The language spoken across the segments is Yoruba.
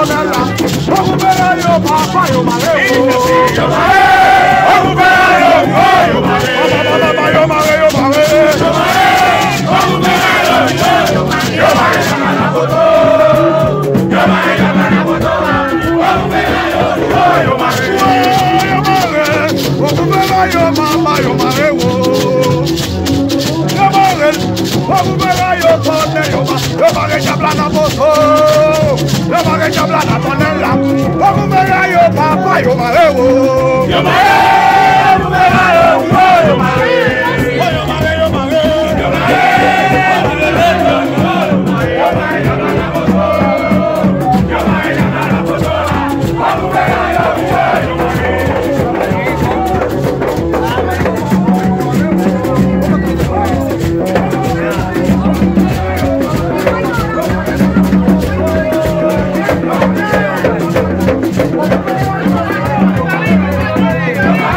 tonela. Okubera yo papa yo mare. Yo mare. Okubera yo mare. Papa yo mare yo mare. Yo mare. Okubera yo mare. Yo mare na boto. Yo mare na boto. Okubera yo mare. Yo mare. Okubera yo mama yo mare wo. Yo mare. Okubera yo tonela yo mare. Yo mare chabla na boto. Yo mare chabla na tonela. Okubera yo papa yo mare wo. Yo mare. Okubera yo mare. Yo mare yo mare. Yo mare. Yo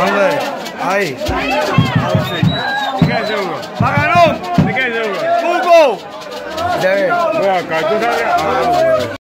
¿Dónde? Ahí. ¿De qué es seguro? ¡Paganón! ¿De qué es seguro? ¡Cuco! ¿De qué? Ve acá, tú sabes.